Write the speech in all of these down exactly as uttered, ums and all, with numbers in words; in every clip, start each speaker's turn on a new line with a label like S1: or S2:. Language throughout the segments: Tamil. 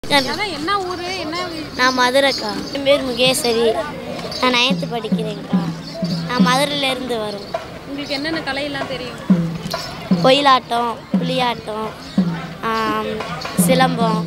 S1: என்ன ஊர் என்ன?
S2: நான் மதுரைக்கா. என் பேர் முகேஸ்வரி. நான் நைன்த்து படிக்கிறேன்க்கா. நான் மதுரையிலேருந்து வரோம்.
S1: உங்களுக்கு என்னென்ன கலையெல்லாம் தெரியும்?
S2: ஒயிலாட்டம், புலியாட்டம், சிலம்பம்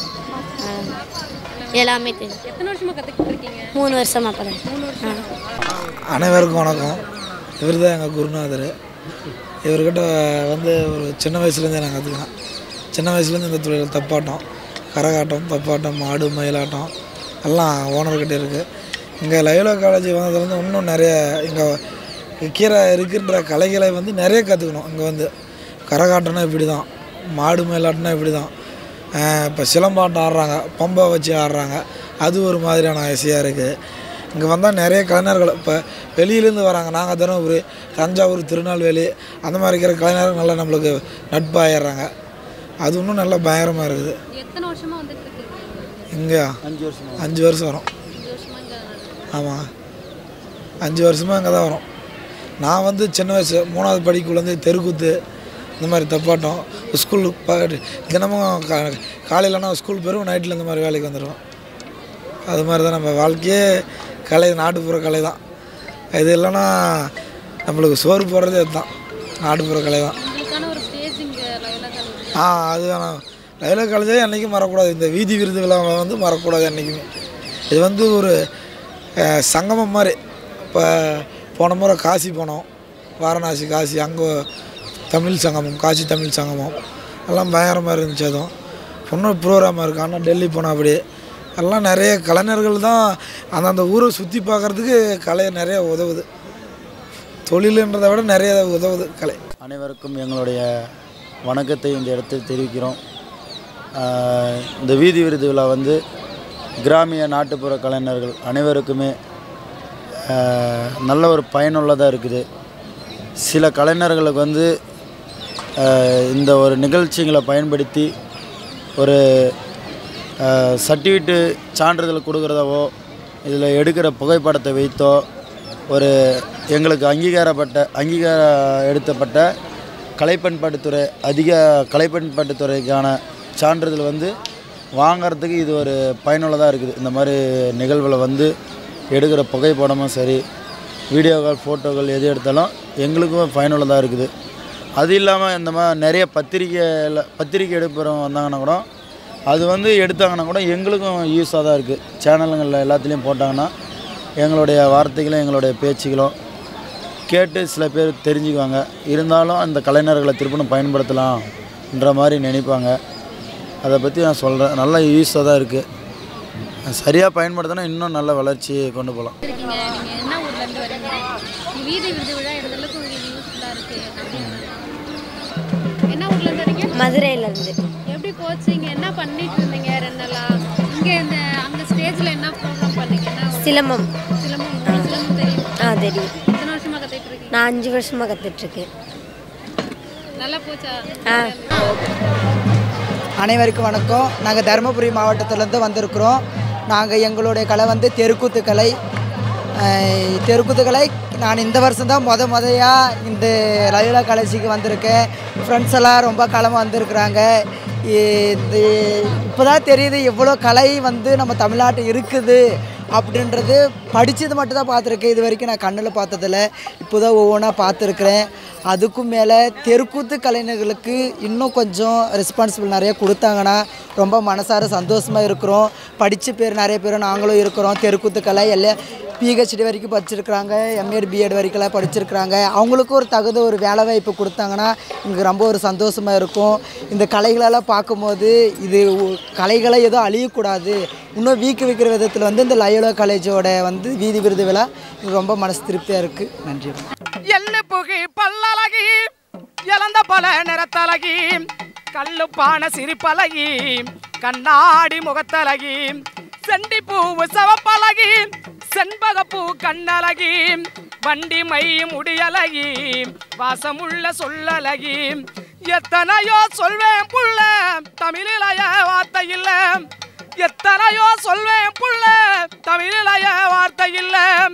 S2: எல்லாமே தெரியும்.
S1: எத்தனை வருஷமாக கற்றுக்கிட்டு இருக்கீங்க?
S2: மூணு வருஷமாக போகிறேன்.
S1: மூணு வருஷம்.
S3: அனைவருக்கும் வணக்கம். இவர் தான் எங்கள் குருநாதர். இவர்கிட்ட வந்து ஒரு சின்ன வயசுலேருந்தே நான் கற்றுக்கினேன். சின்ன வயசுலேருந்து இந்த தொழில் தப்பாட்டம், கரகாட்டம், தப்பாட்டம், மாடு, மயிலாட்டம் எல்லாம் ஓனர்கிட்ட இருக்குது. இங்கே லயோலா காலேஜ் வந்ததுலேருந்து இன்னும் நிறைய இங்கே கீரை இருக்கின்ற கலைகளை வந்து நிறைய கற்றுக்கணும். இங்கே வந்து கரகாட்டம்னா இப்படி தான், மாடு மயிலாட்டம்னா இப்படி தான். இப்போ சிலம்பாட்டம் ஆடுறாங்க, பம்பை வச்சு ஆடுறாங்க, அது ஒரு மாதிரியான இசையாக இருக்குது. இங்கே வந்தால் நிறைய கலைஞர்கள் இப்போ வெளியிலேருந்து வராங்க. நாங்கள் தருமபுரி, தஞ்சாவூர், திருநெல்வேலி அந்த மாதிரி இருக்கிற கலைஞர்கள் நல்லா நம்மளுக்கு நட்பாயிடுறாங்க. அது இன்னும் நல்லா பயங்கரமாக இருக்குது.
S1: எத்தனை வருஷமாக வந்துட்டு இருக்கீங்க
S3: இங்கே? அஞ்சு வருஷம் அஞ்சு வருஷம் வரும். ஆமாம், அஞ்சு வருஷமாக இங்கே தான் வரும். நான் வந்து சின்ன வயசு மூணாவது படிக்குள்ளேருந்து தெருக்கூத்து இந்த மாதிரி தப்பாட்டம் ஸ்கூல் தினமும் கா காலையிலனா ஸ்கூல் போயிடும், நைட்டில் இந்த மாதிரி வேலைக்கு வந்துடுவோம். அது மாதிரி தான் நம்ம வாழ்க்கையே கலை, நாட்டுப்புற கலை தான். இது இல்லைன்னா நம்மளுக்கு சோறு போடுறதே அதுதான், நாட்டுப்புற கலை தான். ஆ அது வேணாம். லயோலா காலேஜே என்றைக்கும் மறக்கக்கூடாது. இந்த வீதி விருது விழாவை வந்து மறக்கக்கூடாது என்றைக்குமே. இது வந்து ஒரு சங்கமம் மாதிரி. இப்போ போன முறை காசி போனோம், வாரணாசி காசி, அங்கே தமிழ் சங்கமம், காசி தமிழ் சங்கமம் எல்லாம் பயங்கரமாக இருந்துச்சு. அதுவும் இன்னும் ப்ரோக்ராமாக இருக்குது. ஆனால் டெல்லி போனால் அப்படி எல்லாம் நிறைய கலைஞர்கள் தான் அந்தந்த ஊரை சுற்றி பார்க்குறதுக்கு கலை நிறைய உதவுது. தொழிலுன்றதை விட நிறைய உதவுது கலை.
S4: அனைவருக்கும் எங்களுடைய வணக்கத்தை இந்த இடத்தில் தெரிவிக்கிறோம். இந்த வீதி விருது விழா வந்து கிராமிய நாட்டுப்புற கலைஞர்கள் அனைவருக்குமே நல்ல ஒரு பயனுள்ளதாக இருக்குது. சில கலைஞர்களுக்கு வந்து இந்த ஒரு நிகழ்ச்சிகளை பயன்படுத்தி ஒரு சர்டிஃபிகேட்டு சான்றிதழ் கொடுக்குறதாவோ இதில் எடுக்கிற புகைப்படத்தை வைத்தோ ஒரு எங்களுக்கு அங்கீகாரப்பட்ட அங்கீகாரம் எடுத்தப்பட்ட கலைப்பண்பாட்டுத்துறை அதிக கலைப்பண்பாட்டுத்துறைக்கான சான்றிதழ் வந்து வாங்கிறதுக்கு இது ஒரு பயனுள்ளதாக இருக்குது. இந்த மாதிரி நிகழ்வில் வந்து எடுக்கிற புகைப்படமும் சரி, வீடியோக்கள், ஃபோட்டோக்கள் எது எடுத்தாலும் எங்களுக்கும் பயனுள்ளதாக இருக்குது. அது இல்லாமல் இந்த மாதிரி நிறைய பத்திரிக்கையில் பத்திரிக்கை எடுப்புறவங்க வந்தாங்கன்னா கூட அது வந்து எடுத்தாங்கன்னா கூட எங்களுக்கும் யூஸாக தான் இருக்குது. சேனலுங்களில் எல்லாத்துலேயும் போட்டாங்கன்னா எங்களுடைய வார்த்தைகளும் எங்களுடைய பேச்சுகளும் கேட்டு சில பேர் தெரிஞ்சுக்குவாங்க. இருந்தாலும் அந்த கலைஞர்களை திருப்பணும் பயன்படுத்தலாம்ன்ற மாதிரி நினைப்பாங்க. அதை பற்றி நான் சொல்கிறேன். நல்லா யூஸாக தான் இருக்குது. சரியாக பயன்படுத்தினா இன்னும் நல்ல வளர்ச்சியை கொண்டு போகலாம்.
S2: மதுரையிலேருந்து.
S1: எப்படி போச்சு? இங்கே என்ன பண்ணிட்டு இருந்தீங்க ரெண்டு நாளாக? இங்கே இந்த அங்கே ஸ்டேஜில் என்ன ப்ரோக்ராம் பண்ணீங்க?
S2: சிலம்பம்.
S1: சிலம்பம் சிலம்பம் தெரியும்?
S2: ஆ தெரியும்.
S1: எத்தனை வருஷமாக கற்றுட்டு இருக்கீங்க?
S2: நான் அஞ்சு வருஷமாக கற்றுட்ருக்கேன்.
S1: நல்லா போச்சா?
S2: ஆ.
S5: அனைவருக்கும் வணக்கம். நாங்கள் தருமபுரி மாவட்டத்திலேருந்து வந்திருக்கிறோம். நாங்கள் எங்களுடைய கலை வந்து தெருக்கூத்து கலை. தெருக்கூத்து கலை நான் இந்த வருஷம் தான் முத முதையாக இந்த லயோலா காலேஜுக்கு வந்திருக்கேன். ஃப்ரெண்ட்ஸ் எல்லாம் ரொம்ப காலமாக வந்திருக்குறாங்க. இந்த இப்போ தான் தெரியுது எவ்வளோ கலை வந்து நம்ம தமிழ்நாட்டில் இருக்குது அப்படின்றது. படித்தது மட்டும் தான் பார்த்துருக்கேன், இது வரைக்கும் நான் கண்ணில் பார்த்ததில்ல. இப்போ தான் ஒவ்வொன்றா பார்த்துருக்குறேன். அதுக்கும் மேலே தெருக்கூத்து கலைஞர்களுக்கு இன்னும் கொஞ்சம் ரெஸ்பான்சிபிள் நிறைய கொடுத்தாங்கன்னா ரொம்ப மனசார சந்தோஷமாக இருக்கிறோம். படித்த பேர் நிறைய பேர் நாங்களும் இருக்கிறோம். தெருக்கூத்து கலை எல்லாம் பிஹெச்டி வரைக்கும் படிச்சிருக்கிறாங்க, எம்ஏட் பிஎட் வரைக்கும்லாம் படிச்சிருக்கிறாங்க. அவங்களுக்கும் ஒரு தகுந்த ஒரு வேலை வாய்ப்பு கொடுத்தாங்கன்னா இங்கே ரொம்ப ஒரு சந்தோஷமாக இருக்கும். இந்த கலைகளெல்லாம் பார்க்கும்போது இது கலைகளை எதுவும் அழியக்கூடாது, இன்னும் வீக்கு வைக்கிற விதத்தில் வந்து இந்த லயோலா காலேஜோட வந்து வீதி விருது விழா ரொம்ப மனசு திருப்தியாக இருக்குது. நன்றி.
S6: எள்ளு புகி பல்லழகி இழந்த பல நிறத்தழகி கல்லு பான சிரிப்பழகி கண்ணாடி முகத்தழகி செண்டி பூவு சவப்பழகி செண்பகப்பூ கண்ணழகி வண்டி மை முடியழகி வாசமுள்ள சொல்லழகி எத்தனையோ சொல்வேன் புள்ள தமிழிலைய வார்த்தை இல்ல, எத்தனையோ சொல்வேன் புள்ள தமிழிலைய வார்த்தை இல்ல,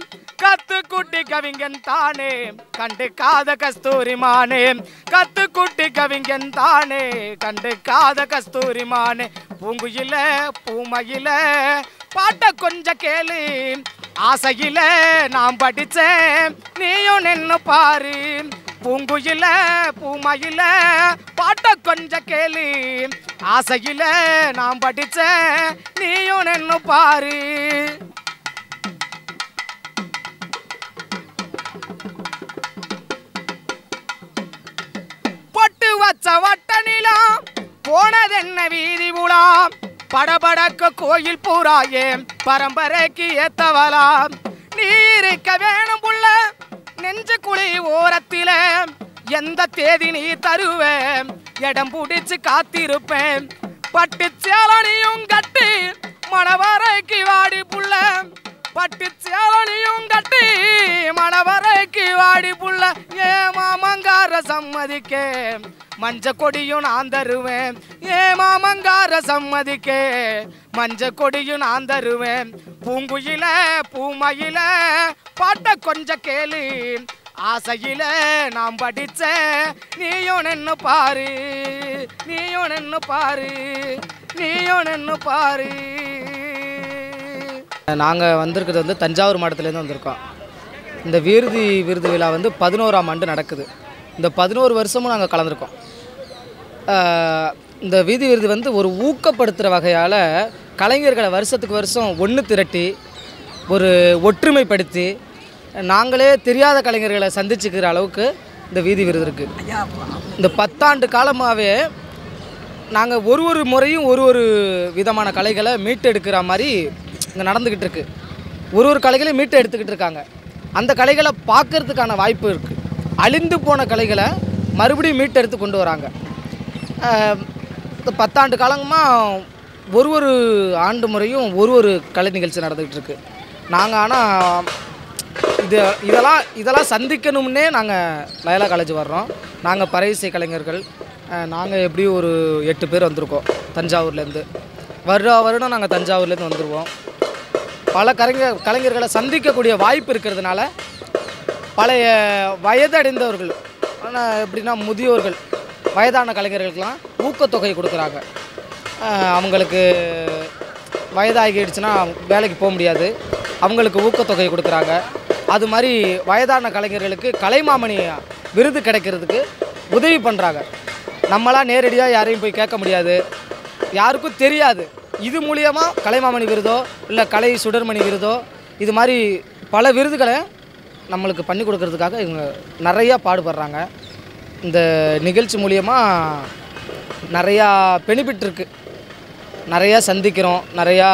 S6: கத்து குட்டி கவிஞன் தானே கண்டு காத கஸ்தூரி மானே கத்து குட்டி கவிஞன் தானே கண்டு காத கஸ்தூரி மானே பூங்குயில பூமையில பாட்ட கொஞ்சம் கேளு ஆசையில நான் படிச்சேன் நீயும் நின்னு பாரு பூங்குயில பூமையில பாட்ட கொஞ்சம் கேளு ஆசையில நான் படிச்சேன் நீயும் நின்னு பாரு பொட்டு வச்ச வட்ட நிலம் போனதென்ன வீதி உலாம் படபடக்க கோயில் பூராயே பரம்பரைக்கு ஏத்தவலாம் நீ இருக்க வேணும் புள்ள நெஞ்சு குழி ஓரத்தில எந்த தேதி நீ தருவேன் இடம் பிடிச்சு காத்திருப்பேன் பட்டு சேலனியும் கட்டி மணவரைக்கு வாடி புள்ள பட்டு சேலனியும் கட்டி மணவரைக்கு வாடி புள்ள ஏ மாமங்கார சம்மதிக்கே மஞ்ச கொடியும் நான் தருவேன் ஏ மாமங்கார சம்மதிக்கே மஞ்ச கொடியும் நான் தருவேன் பூங்குயில பூமையில பாட்ட கொஞ்சம் கேளு ஆசையில நாம் படிச்ச நீயும் நின்னு பாரு நீயும் நின்னு பாரு நீயும் நின்னு பாரு.
S7: நாங்கள் வந்திருக்கிறது வந்து தஞ்சாவூர் மாவட்டத்துலேருந்து வந்திருக்கோம். இந்த விருது விருது விழா வந்து பதினோராம் ஆண்டு நடக்குது. இந்த பதினோரு வருஷமும் நாங்கள் கலந்துருக்கோம். இந்த வீதி விருது வந்து ஒரு ஊக்கப்படுத்துகிற வகையால் கலைஞர்களை வருஷத்துக்கு வருஷம் ஒன்று திரட்டி ஒரு ஒற்றுமைப்படுத்தி நாங்களே தெரியாத கலைஞர்களை சந்திச்சுக்கிற அளவுக்கு இந்த வீதி விருது இருக்குது. இந்த பத்தாண்டு காலமாகவே நாங்கள் ஒரு ஒரு முறையும் ஒரு ஒரு விதமான கலைகளை மீட்டெடுக்கிற மாதிரி இங்கே நடந்துக்கிட்டு இருக்குது. ஒரு ஒரு கலைகளையும் மீட்டு எடுத்துக்கிட்டு இருக்காங்க. அந்த கலைகளை பார்க்கறதுக்கான வாய்ப்பு இருக்குது. அழிந்து போன கலைகளை மறுபடியும் மீட்டெடுத்து கொண்டு வராங்க. பத்தாண்டு காலமாக ஒரு ஒரு ஆண்டு முறையும் ஒரு ஒரு கலை நிகழ்ச்சி நடந்துக்கிட்டு இருக்குது. நாங்கள் ஆனால் இது இதெல்லாம் இதெல்லாம் சந்திக்கணும்னே நாங்கள் லயோலா காலேஜ் வர்றோம். நாங்கள் பறையிசை கலைஞர்கள் நாங்கள் எப்படியும் ஒரு எட்டு பேர் வந்திருக்கோம் தஞ்சாவூர்லேருந்து. வருடா வருடம் நாங்கள் தஞ்சாவூர்லேருந்து வந்துடுவோம். பல கலைஞர் கலைஞர்களை சந்திக்கக்கூடிய வாய்ப்பு இருக்கிறதுனால பழைய வயதடைந்தவர்கள் ஆனால் எப்படின்னா முதியோர்கள் வயதான கலைஞர்களுக்கெல்லாம் ஊக்கத்தொகை கொடுக்குறாங்க. அவங்களுக்கு வயதாகிடுச்சுன்னா வேலைக்கு போக முடியாது, அவங்களுக்கு ஊக்கத்தொகை கொடுக்குறாங்க. அது மாதிரி வயதான கலைஞர்களுக்கு கலைமாமணி விருது கிடைக்கிறதுக்கு உதவி பண்ணுறாங்க. நம்மளாம் நேரடியாக யாரையும் போய் கேட்க முடியாது, யாருக்கும் தெரியாது. இது மூலியமாக கலைமாமணி விருதோ இல்லை கலை சுடர்மணி விருதோ இது மாதிரி பல விருதுகளை நம்மளுக்கு பண்ணி கொடுக்கறதுக்காக இவங்க நிறையா பாடுபடுறாங்க. இந்த நிகழ்ச்சி மூலியமாக நிறையா பெனிஃபிட் இருக்குது. நிறையா சந்திக்கிறோம், நிறையா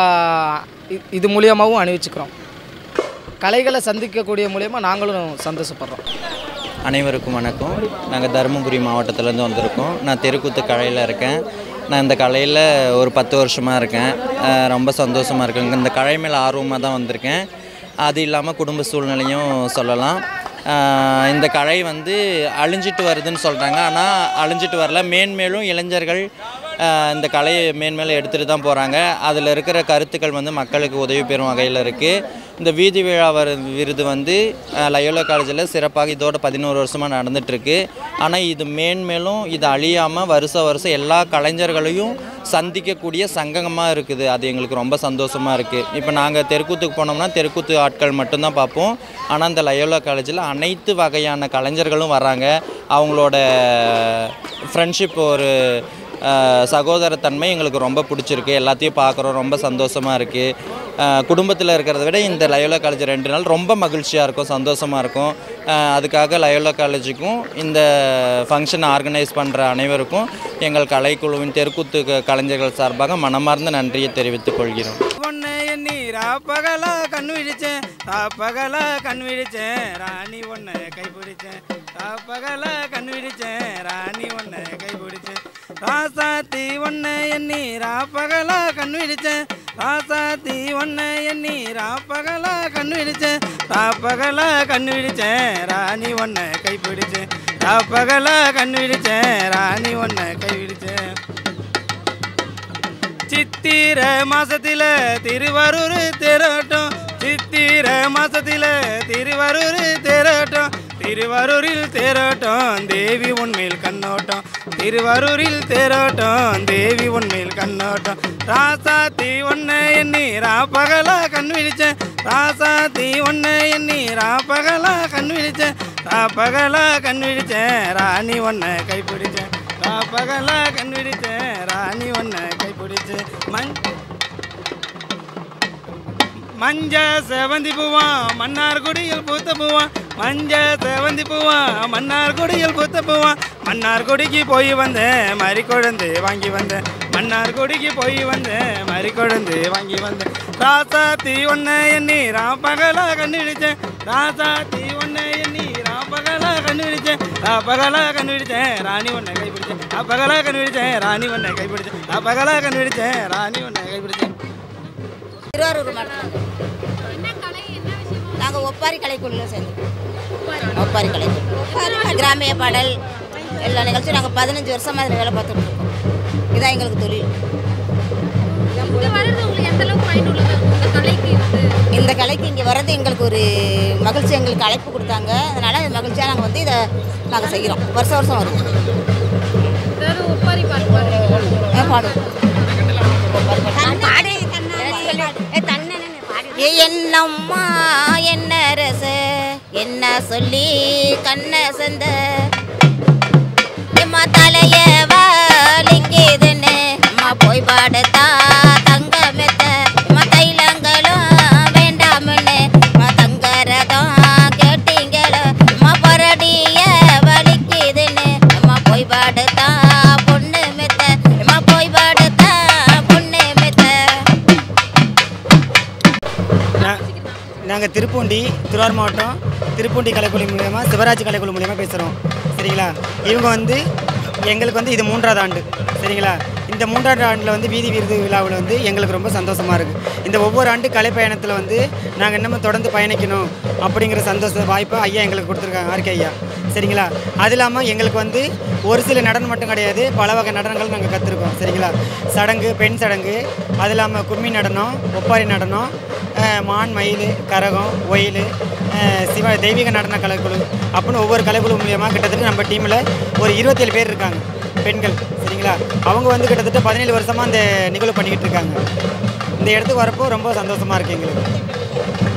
S7: இது மூலியமாகவும் அணிவிச்சுக்கிறோம். கலைகளை சந்திக்கக்கூடிய மூலியமாக நாங்களும் சந்தோஷப்படுறோம்.
S8: அனைவருக்கும் வணக்கம். நாங்கள் தருமபுரி மாவட்டத்திலேருந்து வந்திருக்கோம். நான் தெருக்கூத்து கலையில் இருக்கேன். நான் இந்த கலையில் ஒரு பத்து வருஷமாக இருக்கேன். ரொம்ப சந்தோஷமாக இருக்கேன். இந்த கலை மேலே ஆர்வமாக தான் வந்திருக்கேன். அது இல்லாமல் குடும்ப சூழ்நிலையும் சொல்லலாம். இந்த கலை வந்து அழிஞ்சிட்டு வருதுன்னு சொல்கிறாங்க, ஆனால் அழிஞ்சிட்டு வரல. மேன்மேலும் இளைஞர்கள் இந்த கலையை மேன்மேலும் எடுத்துகிட்டு தான் போகிறாங்க. அதில் இருக்கிற கருத்துக்கள் வந்து மக்களுக்கு உதவி பெறும் வகையில் இருக்குது. இந்த வீதி விழா விருது வந்து லயோலா காலேஜில் சிறப்பாக இதோட பதினோரு வருஷமாக நடந்துகிட்ருக்கு. ஆனால் இது மேன்மேலும் இது அழியாமல் வருஷம் வருஷம் எல்லா கலைஞர்களையும் சந்திக்கக்கூடிய சங்கமாக இருக்குது. அது எங்களுக்கு ரொம்ப சந்தோஷமாக இருக்குது. இப்போ நாங்கள் தெருக்கூத்துக்கு போனோம்னா தெருக்கூத்து ஆட்கள் மட்டும்தான் பார்ப்போம். ஆனால் இந்த லயோலா காலேஜில் அனைத்து வகையான கலைஞர்களும் வராங்க. அவங்களோட ஃப்ரெண்ட்ஷிப் ஒரு சகோதரத்தன்மை எங்களுக்கு ரொம்ப பிடிச்சிருக்கு. எல்லாத்தையும் பார்க்குறோம், ரொம்ப சந்தோஷமாக இருக்குது. குடும்பத்தில் இருக்கிறத விட இந்த லயோலா காலேஜ் ரெண்டு நாள் ரொம்ப மகிழ்ச்சியாக இருக்கும், சந்தோஷமாக இருக்கும். அதுக்காக லயோலா காலேஜுக்கும் இந்த ஃபங்க்ஷன் ஆர்கனைஸ் பண்ணுற அனைவருக்கும் எங்கள் கலைக்குழுவின் தெருக்கூத்து கலைஞர்கள் சார்பாக மனமார்ந்த நன்றியை தெரிவித்துக் கொள்கிறோம்.
S9: பகலா கண் விழிச்சேன், பகலா கண் விழிச்சேன், ராணி ஒன்ன கைப்பிடிச்சேன். பகலா கண் விழிச்சேன், ராணி ஒன்ன கைப்பிடிச்சேன். ராசாத்தி ஒன்ன எண்ணி பகலா கண் விழிச்சேன், ராசாத்தி ஒன்ன எண்ணி பகலா கண் விழிச்சேன். பகலா கண் விழிச்சேன், ராணி ஒன்ன கைப்பிடிச்சேன். பகலா கண் விழிச்சேன், ராணி ஒன்ன கைப்பிடிச்சேன். சித்திர மாசத்துல திருவாரூர் தேரோட்டம், சித்திர சித்திர மாசத்தில திருவாரூர் தேரோட்டம் திருவாரூரில் தேரோட்டம் தேவி உன்மேல் கண்ணோட்டம் திருவாரூரில் தேரோட்டம் தேவி உன்மேல் கண்ணோட்டம் ராசாத்தி ஒன்னை எண்ணி ராப்பகலா கண் விழிச்சேன் ராசாத்தி ஒன்னை எண்ணி ராப்பகலா கண் விழிச்சேன் ராப்பகலா கண் விழிச்சேன் ராணி ஒன்னை கைப்பிடிச்சேன் ராப்பகலா கண் விழிச்சேன் ராணி ஒன்னை கைப்பிடிச்சேன் மண் மஞ்ச செவந்தி பூவான் மன்னார்குடியில் பூத்த பூவான் மஞ்ச செவந்தி பூவான் மன்னார்குடியில் பூத்த பூவான் மன்னார்குடிக்கு போய் வந்தேன் மறி கொழுந்து வாங்கி வந்தேன் மன்னார்குடிக்கு போய் வந்தேன் மறி கொழுந்து வாங்கி வந்தேன் ராசாத்தி ஒன்னை எண்ணி ராப்பகலா கண்டுபிடிச்சேன் ராசாத்தி ஒன்னை எண்ணி ராப்பகலா கண்டுபிடிச்சேன் ராப்பகலா கண்டுபிடிச்சேன் ராணி ஒன்னை கைப்பிடிச்சேன் ராப்பகலா கண்டுபிடிச்சேன் ராணி ஒன்னை கைப்பிடிச்சேன் ராப்பகலா கண்டுபிடிச்சேன் ராணி ஒன்னை கைப்பிடிச்சேன்.
S10: திருவாரூர் மாவட்டம் நாங்கள் ஒப்பாரி கலைக்குழுவில் சேர்ந்தோம். ஒப்பாரி கலைக்குழு ஒப்பாரி கிராமிய பாடல் எல்லா நிகழ்ச்சியும் நாங்கள் பதினஞ்சு வருஷமாக அதில் வேலை பார்த்துட்டு இருக்கோம். இதுதான் எங்களுக்கு தொழில். இந்த கலைக்கு இங்கே வர்றது எங்களுக்கு ஒரு மகிழ்ச்சி, எங்களுக்கு அழைப்பு கொடுத்தாங்க. அதனால் அந்த மகிழ்ச்சியாக நாங்கள் வந்து இதை நாங்கள் செய்கிறோம். வருஷம் வருஷம் வரும் பாடுவோம். என்னம்மா என்ன ரச என்ன சொல்லி கண்ண சந்த எம்மா தலைய வாலிங்கிதுன்னு அம்மா போய் பாடுத்தா தங்க மெத்த அம்மா தைலங்களும் வேண்டாமுன்னு அம்மா தங்கரதம் கேட்டீங்களோ அம்மா பரடிய வலிக்குதுன்னு அம்மா போய் பாடுத்தா பொண்ணு மெத்த அம்மா போய் பாடுத்தா பொண்ணு மெத்த.
S9: நாங்கள் திருப்பூண்டி திருவாரூர் மாவட்டம் திருப்பூண்டி கலைக்குழு மூலியமாக சிவராஜ் கலைக்குழு மூலியமாக பேசுகிறோம். சரிங்களா? இவங்க வந்து எங்களுக்கு வந்து இது மூன்றாவது ஆண்டு. சரிங்களா? இந்த மூன்றாவது ஆண்டில் வந்து வீதி விருது விழாவில் வந்து எங்களுக்கு ரொம்ப சந்தோஷமாக இருக்குது. இந்த ஒவ்வொரு ஆண்டு கலை பயணத்தில் வந்து நாங்கள் இன்னமும் தொடர்ந்து பயணிக்கணும் அப்படிங்கிற சந்தோஷ வாய்ப்பை ஐயா எங்களுக்கு கொடுத்துருக்காங்க, ஆர்கே ஐயா. சரிங்களா? அது இல்லாமல் எங்களுக்கு வந்து ஒரு சில நடனம் மட்டும் கிடையாது, பல வகை நடனங்கள் நாங்கள் கற்றுருக்கோம். சரிங்களா? சடங்கு, பெண் சடங்கு, அது இல்லாமல் கும்மி நடனம், ஒப்பாரி நடனம், மான், மயில், கரகம், ஒயில், சிவ தெய்வீக நடன கலைக்குழு அப்படின்னு ஒவ்வொரு கலைக்குழு மூலியமாக கிட்டத்தட்ட நம்ம டீமில் ஒரு இருபத்தேழு பேர் இருக்காங்க, பெண்கள். சரிங்களா? அவங்க வந்து கிட்டத்தட்ட பதினேழு வருஷமாக அந்த நிகழ்வு பண்ணிக்கிட்டு இருக்காங்க. இந்த இடத்துக்கு வரப்போ ரொம்ப சந்தோஷமாக இருக்குது எங்களுக்கு.